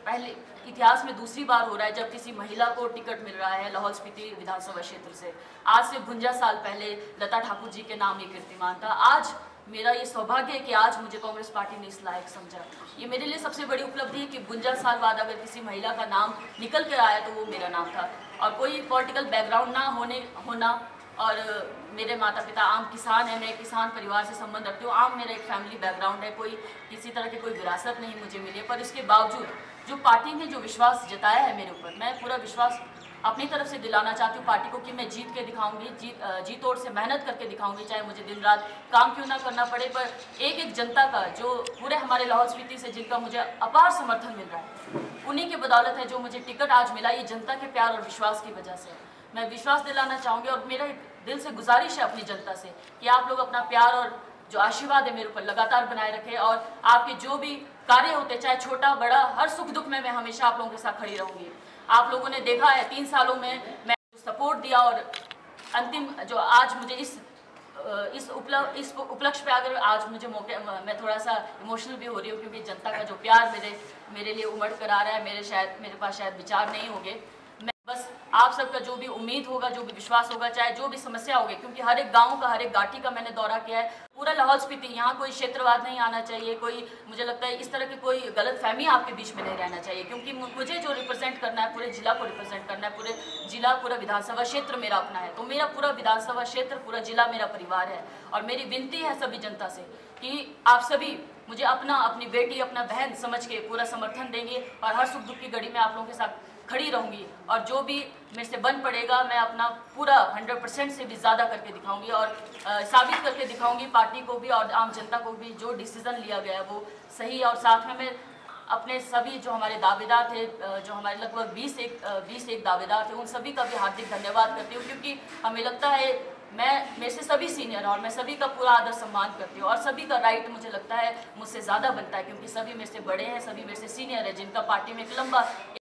पहले इतिहास में दूसरी बार हो रहा है जब किसी महिला को टिकट मिल रहा है लाहौल स्पीति विधानसभा क्षेत्र से। आज से 52 साल पहले लता ठाकुर जी के नाम ये कीर्तिमान था। आज मेरा ये सौभाग्य है कि आज मुझे कांग्रेस पार्टी ने इस लायक समझा। ये मेरे लिए सबसे बड़ी उपलब्धि है कि 52 साल बाद अगर किसी महिला का नाम निकल कर आया तो वो मेरा नाम था। और कोई पॉलिटिकल बैकग्राउंड ना होना और मेरे माता पिता आम किसान हैं, मैं किसान परिवार से संबंध रखती हूँ। आम मेरा एक फैमिली बैकग्राउंड है, कोई किसी तरह की कोई विरासत नहीं मुझे मिली है। पर इसके बावजूद जो पार्टी ने जो विश्वास जताया है मेरे ऊपर, मैं पूरा विश्वास अपनी तरफ से दिलाना चाहती हूँ पार्टी को कि मैं जीत के दिखाऊंगी, जी तोड़ से मेहनत करके दिखाऊंगी, चाहे मुझे दिन रात काम क्यों ना करना पड़े। पर एक एक जनता का जो पूरे हमारे लाहौल स्पीति से जिनका मुझे अपार समर्थन मिल रहा है, उन्हीं की बदौलत है जो मुझे टिकट आज मिला। ये जनता के प्यार और विश्वास की वजह से मैं विश्वास दिलाना चाहूँगी। और मेरा दिल से गुजारिश है अपनी जनता से कि आप लोग अपना प्यार और जो आशीर्वाद है मेरे ऊपर लगातार बनाए रखें। और आपके जो भी कार्य होते, चाहे छोटा बड़ा, हर सुख दुख में मैं हमेशा आप लोगों के साथ खड़ी रहूंगी। आप लोगों ने देखा है 3 सालों में मैं सपोर्ट दिया और अंतिम जो आज मुझे इस उपलक्ष्य पे अगर आज मुझे मौके, मैं थोड़ा सा इमोशनल भी हो रही हूँ क्योंकि जनता का जो प्यार मेरे लिए उमड़ कर आ रहा है। मेरे पास शायद विचार नहीं होंगे। मैं बस आप सबका जो भी उम्मीद होगा, जो भी विश्वास होगा, चाहे जो भी समस्या होगी, क्योंकि हर एक गांव का, हर एक घाटी का मैंने दौरा किया है। पूरा लाहौल स्पीति, यहाँ कोई क्षेत्रवाद नहीं आना चाहिए, कोई मुझे लगता है इस तरह की कोई गलतफहमी आपके बीच में नहीं रहना चाहिए। क्योंकि मुझे जो रिप्रेजेंट करना है, पूरे जिला को रिप्रेजेंट करना है, पूरे जिला, पूरा विधानसभा क्षेत्र मेरा अपना है। तो मेरा पूरा विधानसभा क्षेत्र, पूरा जिला मेरा परिवार है। और मेरी विनती है सभी जनता से कि आप सभी मुझे अपनी बेटी, अपना बहन समझ के पूरा समर्थन देंगे और हर सुख दुख की घड़ी में आप लोगों के साथ खड़ी रहूंगी। और जो भी मेरे से बन पड़ेगा मैं अपना पूरा 100% से भी ज़्यादा करके दिखाऊंगी और साबित करके दिखाऊंगी पार्टी को भी और आम जनता को भी जो डिसीज़न लिया गया है वो सही। और साथ में मैं अपने सभी जो हमारे दावेदार थे, जो हमारे लगभग 20 दावेदार थे, उन सभी का भी हार्दिक धन्यवाद करती हूँ। क्योंकि हमें लगता है मेरे से सभी सीनियर और मैं सभी का पूरा आदर सम्मान करती हूँ। और सभी का राइट मुझे लगता है मुझसे ज़्यादा बनता है क्योंकि सभी मेरे से बड़े हैं, सभी मेरे से सीनियर है, जिनका पार्टी में एक लंबा